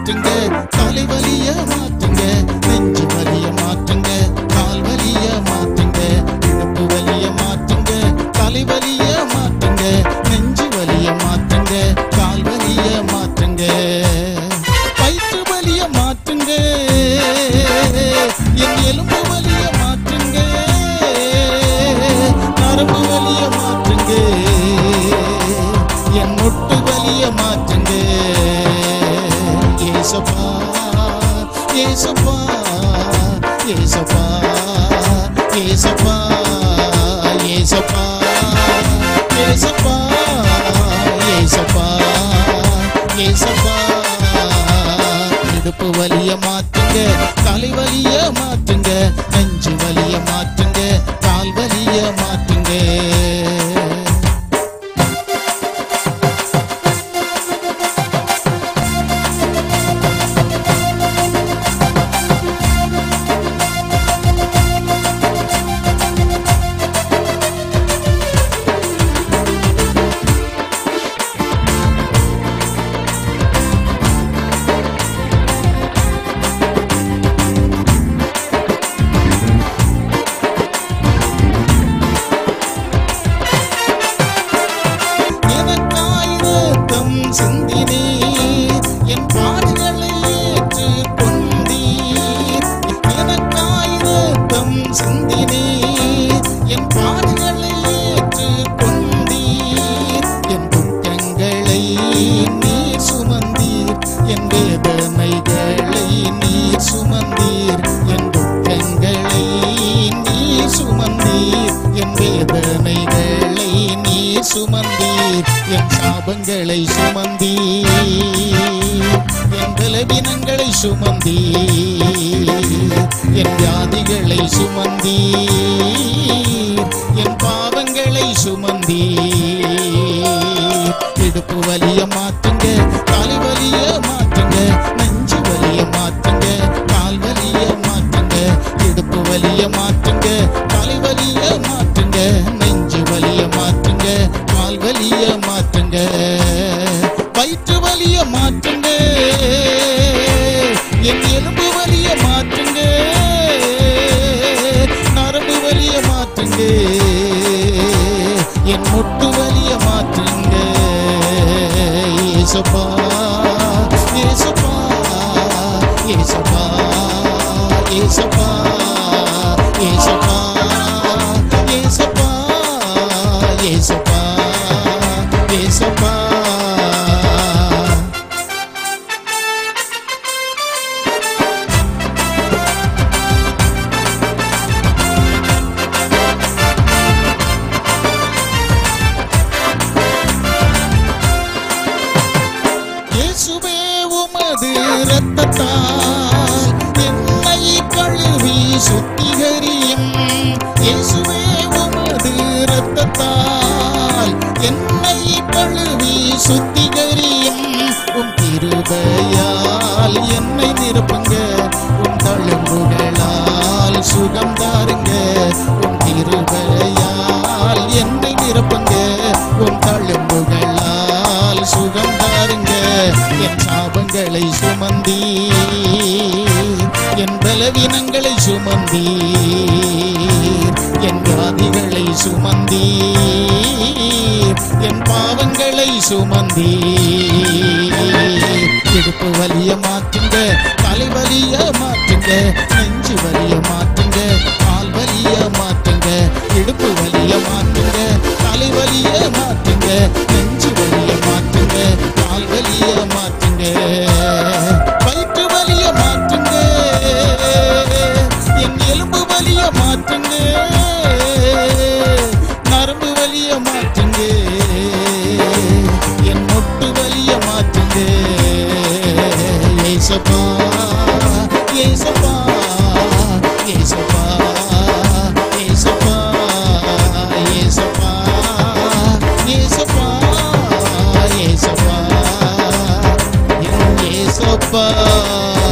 மாற்றுங்க, தலைவலிய மாற்றுங்க, நெஞ்சு வலிய மாற்றுங்க, கால் வலிய மாற்றுங்க, இடுப்பு வலிய மாற்றுங்க, தலைவலிய மாற்றுங்க, நெஞ்சு வலிய மாற்றுங்க, கால் வலிய மாற்றுங்க, வயிற்று வலிய மாற்றுங்க, என் எலும்பு வலிய மாற்றுங்க, நரம்பு வலிய மாற்றுங்க, என் முட்டு வலிய மாற்றுங்க. ஏசப்பா ஏசப்பா ஏசப்பா ஏசப்பா ஏசப்பா ஏசப்பா ஏசப்பா ஏசப்பா. இடுப்பு வலிய மாற்றுங்க, தலை வலிய மாற்றுங்க, நெஞ்சு வலிய மாற்றுங்க, கால் வலிய மாற்றுங்க. சிந்தினீர், என் பாடுகளை ஏற்றுக் கொண்டீர். எனக்காய் இரத்தம் சிந்தினீர், என் பாடுகளை ஏற்றுக் கொண்டீர். என் குற்றங்களை நீர் சுமந்தீர், என் வேதனைகளை நீர் சுமந்தீர். என் குற்றங்களை நீர் சுமந்தீர், என் வேதனைகளை நீர் சுமந்தீர். என் சாபங்களை சுமந்தீர், என் பலவீனங்களை சுமந்தீர், என் வியாதிகளை சுமந்தீர், என் பாவங்களை சுமந்தீர். இடுப்பு வலிய மாற்றுங்க, கால் வலிய மாற்றுங்க, நெஞ்சு வலிய மாற்றுங்க, கால் வலிய மாற்றுங்க. இடுப்பு வலிய மாற்றுங்க, கால் வலிய மாற்றுங்க, நெஞ்சு வலிய மாற்றுங்க, கால் வலிய மாற்றுங்க. வயிற்று வலிய மாற்றுங்க, என் எலும்பு வலிய மாற்றுங்க, நரம்பு வலிய மாற்றுங்க, என் முட்டு வலிய மாற்றுங்க. ஏசப்பா ஏசப்பா ஏசப்பா ஏசப்பா ஏசப்பா ஏசப்பா ஏசப்பா ஏசப்பா. இயேசுவே உமது இரத்தத்தால் என்னை கழுவி சுத்திகரியும். இயேசுவே உமது இரத்தத்தால் என்னை கழுவி சுத்திகரியும். உம் கிருபையால் என்னை நிரப்புங்க, உம் தழும்புகளால் சுகம் தாருங்க. உம் கிருபையால் என்னை நிரப்புங்க, உம் தழும்புகளால் சுகம் தாருங்க. என் சாபங்களை சுமந்தீர், என் பலவீனங்களை சுமந்தீர், என் வியாதிகளை சுமந்தீர், என் பாவங்களை சுமந்தீர். இடுப்பு வலிய மாற்றுங்க, தலை வலிய மாற்றுங்க, நெஞ்சு வலிய மாற்றுங்க, கால் வலிய மாற்றுங்க. இடுப்பு வலிய மாற்றுங்க, தலை வலிய மாற்றுங்க, நெஞ்சு வலிய மாற்றுங்க, கால் வலிய மாற்றுங்க. வயிற்று வலிய மாற்றுங்க, என் எலும்பு வலிய மாற்றுங்க, நரம்பு வலிய மாற்றுங்க, என் முட்டு வலிய மாற்றுங்க. ஏசப்பா ஏசப்பா ஏசப்பா ஏசப்பா ஏசப்பா ஏசப்பா ஏசப்பா ஏசப்பா.